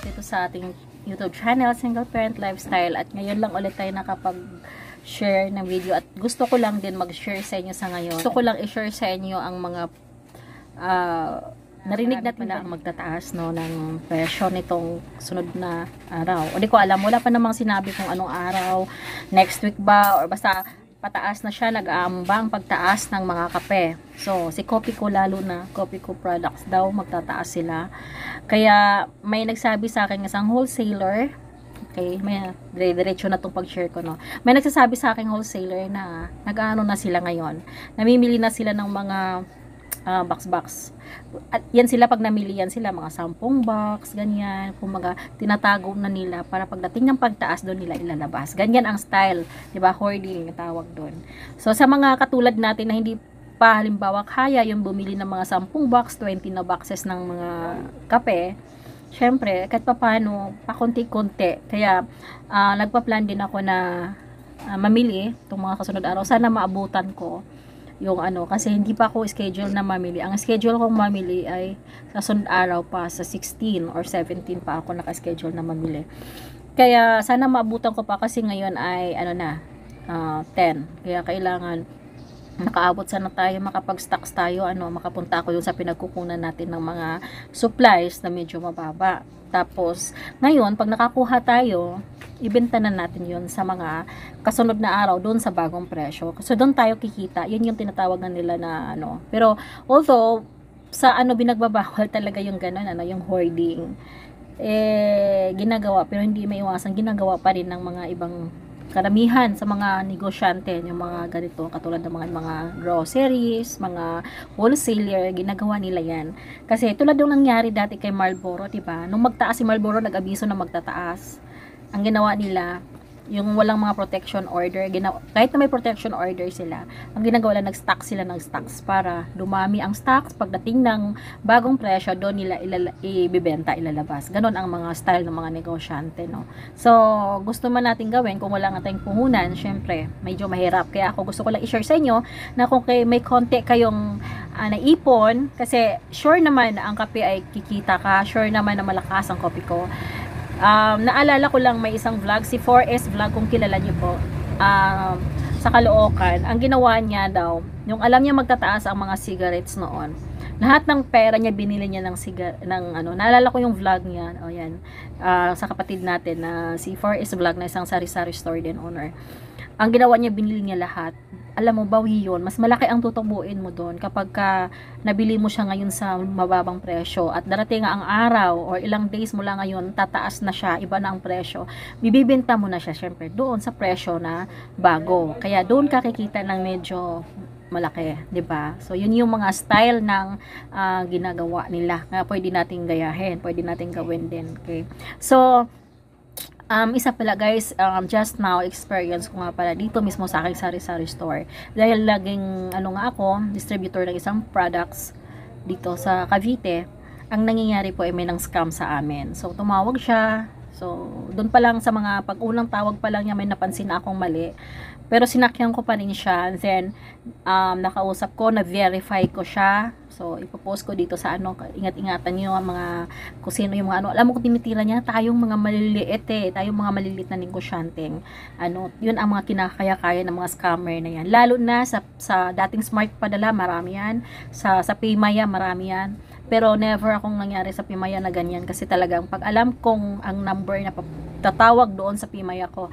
dito sa ating YouTube channel, Single Parent Lifestyle. At ngayon lang ulit tayo nakapag-share ng video. At gusto ko lang din mag-share sa inyo sa ngayon. Gusto ko lang i-share sa inyo ang mga narinig natin na magtataas no, ng presyo nitong sunod na araw. O di ko alam, wala pa namang sinabi kung anong araw, next week ba, or basta pataas na siya, nag-aambang pagtaas ng mga kape. So, si Copico lalo na, Copico products daw, magtataas sila. Kaya, may nagsabi sa akin isang wholesaler, okay, may diretso na itong pag-share ko, no. May nagsasabi sa akin wholesaler na, nag-ano na sila ngayon, namimili na sila ng mga box. At yan sila, pag namili yan sila, mga 10 box, ganyan, kumaga, tinatago na nila para pagdating ng pagtaas doon nila ilalabas. Ganyan ang style, di ba? Hoarding, tawag doon. So, sa mga katulad natin na hindi pa, halimbawa, kaya yung bumili ng mga 10 box, 20 na boxes ng mga kape, syempre, kahit pa paano, pakunti-kunti. Kaya, nagpa-plan din ako na mamili itong mga kasunod araw. Sana maabutan ko yung kasi hindi pa ako schedule na mamili. Ang schedule kong mamili ay sa sunod araw pa, sa 16 or 17 pa ako naka-schedule na mamili. Kaya sana maabutan ko pa kasi ngayon ay 10. Kaya kailangan nakaabot sana tayo, makapag-stocks tayo, makapunta ako yung sa pinagkukunan natin ng mga supplies na medyo mababa. Tapos, ngayon, pag nakakuha tayo, ibenta na natin yun sa mga kasunod na araw doon sa bagong presyo. So, doon tayo kikita. Yun yung tinatawag na nila na Pero, although, sa binagbabawal talaga yung ganun, yung hoarding, ginagawa, pero hindi may iwasan, ginagawa pa rin ng mga ibang karamihan sa mga negosyante, yung mga ganito, katulad ng mga groceries, mga wholesaler, ginagawa nila yan. Kasi tulad yung nangyari dati kay Marlboro, diba? Nung magtaas si Marlboro, nag-abiso na magtataas. Ang ginawa nila, yung walang mga protection order, kahit na may protection order sila, ang ginagawa nila, nag-stock sila ng stocks para dumami ang stocks. Pagdating ng bagong presyo, doon nila ibibenta, ilalabas. Ganon ang mga style ng mga negosyante, no? So, gusto man natin gawin, kung wala nga tayong puhunan, syempre, medyo mahirap. Kaya ako gusto ko lang i-share sa inyo na kung may konti kayong naipon, kasi sure naman na ang kape ay kikita ka, sure naman na malakas ang kopi ko. Naalala ko lang, may isang vlog, si 4S vlog, kung kilala niyo po, sa Caloocan. Ang ginawa niya daw, yung alam niya magtataas ang mga cigarettes noon, lahat ng pera niya binili niya naalala ko yung vlog niya, yan, sa kapatid natin na si 4S vlog, na isang sari-sari store din owner. Ang ginawa niya, binili niya lahat. Alam mo, bawi yun. Mas malaki ang tutubuin mo doon kapag nabili mo siya ngayon sa mababang presyo at darating ang araw or ilang days mula ngayon, tataas na siya, iba na ang presyo. Bibibenta mo na siya syempre doon sa presyo na bago. Kaya doon ka kikita ng medyo malaki, 'di ba? So yun yung mga style ng ginagawa nila. Pwede nating gayahin, pwede nating gawin din. Okay? So isa pala guys, just now experience ko nga pala dito mismo sa aking sari-sari store, dahil laging ako, distributor ng isang products dito sa Cavite. Ang nangyayari po ay may nang scam sa amin. So tumawag siya, so doon pa lang sa mga pag-unang tawag pa lang niya, may napansin na akong mali, pero sinakyan ko pa rin siya. Then nakausap ko, na-verify ko siya. So, ipopost ko dito sa ingat-ingatan niyo ang mga, kung sino yung mga alam mo kung tinitira niya, tayong mga maliliit tayong mga maliliit na negosyanteng, yun ang mga kinakaya-kaya ng mga scammer na yan. Lalo na sa dating Smart Padala, marami yan. Sa Paymaya, marami yan. Pero never akong nangyari sa Paymaya na ganyan, kasi talagang pag alam kong ang number na tatawag doon sa Paymaya ko,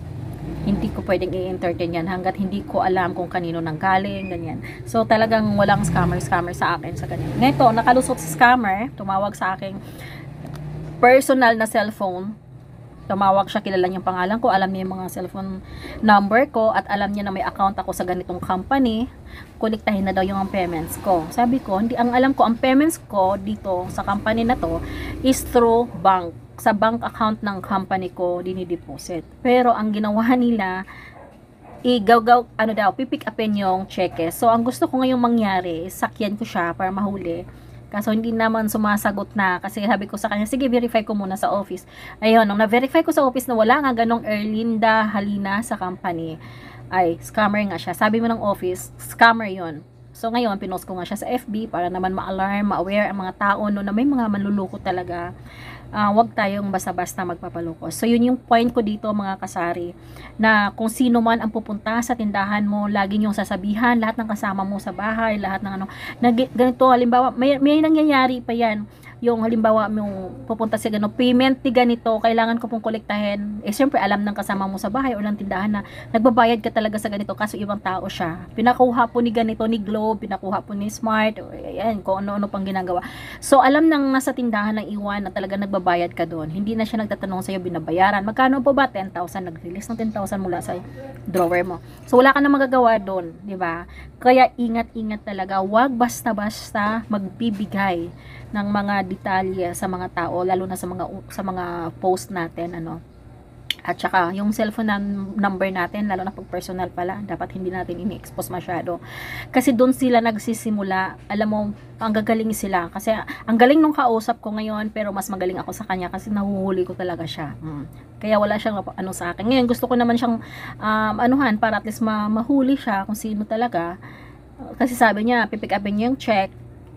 hindi ko pwedeng i-entertain yan hanggat hindi ko alam kung kanino nang galing, ganyan. So, talagang walang scammer sa akin sa ganyan. Ngayon, nakalusot si scammer, tumawag sa aking personal na cellphone. Tumawag siya, kilala niya yung pangalan ko, alam niya yung mga cellphone number ko, at alam niya na may account ako sa ganitong company. Konektahin na daw yung payments ko. Sabi ko, hindi, ang alam ko, ang payments ko dito sa company na to is through bank. Sa bank account ng company ko dinideposit. Pero ang ginawa nila, pipick upin yung cheque. So ang gusto ko ngayong mangyari, sakyan ko siya para mahuli. Kaso hindi naman sumasagot na, kasi sabi ko sa kanya, sige, verify ko muna sa office. Ayun, nung na-verify ko sa office na wala nga ganong Erlinda Halina sa company, ay scammer nga siya. Sabi mo ng office, scammer yon. So ngayon, pinost ko nga siya sa FB para naman ma-alarm, ma-aware ang mga tao no, na may mga manluloko talaga. Wag tayong basta-basta magpapaloko. So yun yung point ko dito mga kasari, na kung sino man ang pupunta sa tindahan mo, lagi yung sasabihan, lahat ng kasama mo sa bahay, lahat ng ano, na ganito, halimbawa, may nangyayari pa yan, yung halimbawa yung pupunta sa ganito, payment ni ganito, kailangan ko pong kolektahin, siyempre alam ng kasama mo sa bahay o ng tindahan na nagbabayad ka talaga sa ganito, kaso ibang tao siya, pinakuha po ni ganito, ni Globe, pinakuha po ni Smart, ayan, kung ano-ano pang ginagawa. So alam nang nasa tindahan ng iwan na talaga nagbabayad ka doon, hindi na siya nagtatanong sa'yo, binabayaran, magkano po ba? 10,000, nag-release ng 10,000 mula sa drawer mo. So wala ka na magagawa doon, di ba? Kaya ingat-ingat talaga, wag basta-basta magbibigay ng mga detalye sa mga tao, lalo na sa mga post natin, ano. At saka yung cellphone number natin, lalo na pag personal pala, dapat hindi natin ini-expose masyado. Kasi doon sila nagsisimula, alam mo, ang gagaling sila. Kasi ang galing nung kausap ko ngayon, pero mas magaling ako sa kanya kasi nahuhuli ko talaga siya. Kaya wala siyang ano sa akin. Ngayon gusto ko naman siyang anuhan para at least mahuli siya kung sino talaga. Kasi sabi niya, pipick upin niya yung check.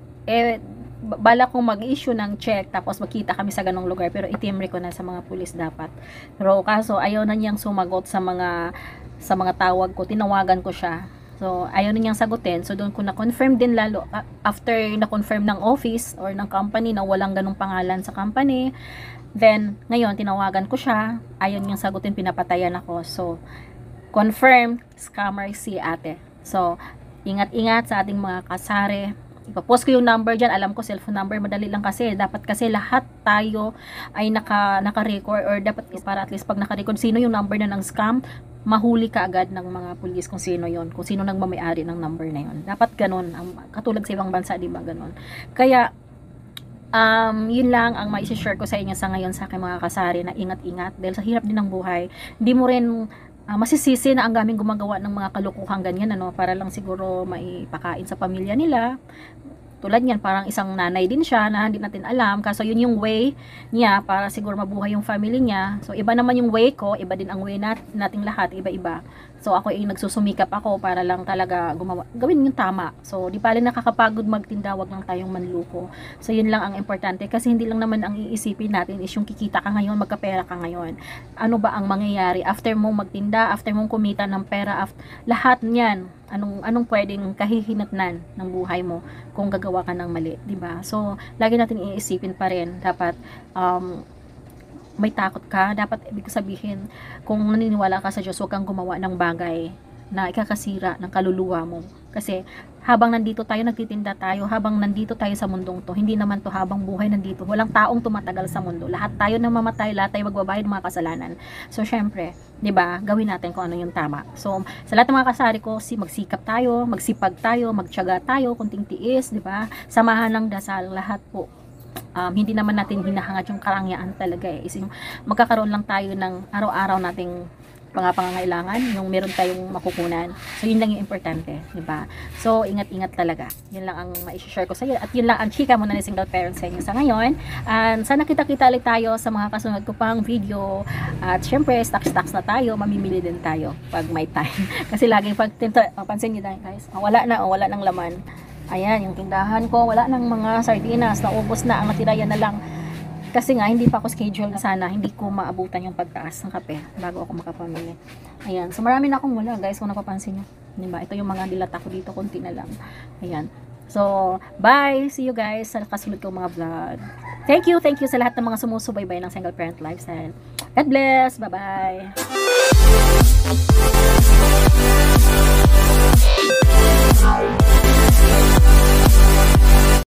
Bala kong mag-issue ng check tapos makita kami sa ganong lugar, pero itimre ko na sa mga pulis dapat. Pero kaso ayaw na niyang sumagot sa mga tawag ko, tinawagan ko siya. So ayaw na niyang sagutin. So doon ko na-confirm din, lalo after na-confirm ng office or ng company na walang ganong pangalan sa company. Then ngayon tinawagan ko siya, ayaw niyang sagutin, pinapatayan ako. So confirm, scammer si ate. So ingat-ingat sa ating mga kasari. Ipapost ko yung number dyan, alam ko cellphone number, madali lang kasi, dapat kasi lahat tayo ay naka-record, or dapat para at least pag naka-record sino yung number na ng scam, mahuli ka agad ng mga pulis kung sino yon, kung sino nagmamayari ng number na yon. Dapat ganun, katulad sa ibang bansa, di ba ganun? Kaya yun lang ang mai-share ko sa inyo sa ngayon sa aking mga kasari, na ingat-ingat dahil sa hirap din ng buhay. Hindi mo rin masisisi na ang gaming gumagawa ng mga kalukuhang ganyan, ano, para lang siguro maipakain sa pamilya nila. Tulad niyan, parang isang nanay din siya na hindi natin alam, kaso yun yung way niya para siguro mabuhay yung family niya. So iba naman yung way ko, iba din ang way nating lahat, iba-iba. So ako ay nagsusumikap ako para lang talaga gawin yung tama. So di pala nakakapagod magtinda, wag lang tayong manluko. So yun lang ang importante, kasi hindi lang naman ang iisipin natin is yung kikita ka ngayon, magkapera ka ngayon. Ano ba ang mangyayari after mong magtinda, after mong kumita ng pera, lahat niyan, anong pwedeng kahihinatnan ng buhay mo kung gagawa ka ng mali, di ba? So lagi natin iisipin pa rin, dapat may takot ka, dapat ibig sabihin, kung naniniwala ka sa Diyos, huwag kang gumawa ng bagay na ikakasira ng kaluluwa mo. Kasi habang nandito tayo, nagtitinda tayo, habang nandito tayo sa mundong to, hindi naman to habang buhay nandito. Walang taong tumatagal sa mundo. Lahat tayo namamatay, lahat tayo magbabayad ng mga kasalanan. So syempre, 'di ba? Gawin natin kung ano yung tama. So sa lahat ng mga kasari ko, magsikap tayo, magsipag tayo, magtiyaga tayo, kunting tiis, 'di ba? Samahan ng dasal lahat po. Hindi naman natin hinahangad yung karangyaan talaga eh. Is yung magkakaroon lang tayo ng araw-araw nating pangangailangan, yung meron tayong makukunan. So yun lang yung importante, di ba? So ingat-ingat talaga. Yun lang ang ma-share ko sa iyo, at yun lang ang chika muna ni single parents sa inyo sa ngayon. And sana kita-kita ulit tayo sa mga kasunod ko pang video. At syempre, stocks na tayo, mamimili din tayo pag may time. Kasi laging pag pansin niyo guys, wala nang laman. Ayan, yung tindahan ko, wala nang mga sardinas, naubos na, ang natira yan na lang. Kasi nga, hindi pa ako schedule, sana hindi ko maabutan yung pagtaas ng kape bago ako makapamili. Ayan, so marami na akong wala guys, kung napapansin nyo. Diba? Ito yung mga dilata ko dito, konti na lang. Ayan. So, bye! See you guys sa kasunod kong mga vlog. Thank you sa lahat ng mga sumusubaybay ng Single Parent Lifestyle. God bless! Bye-bye!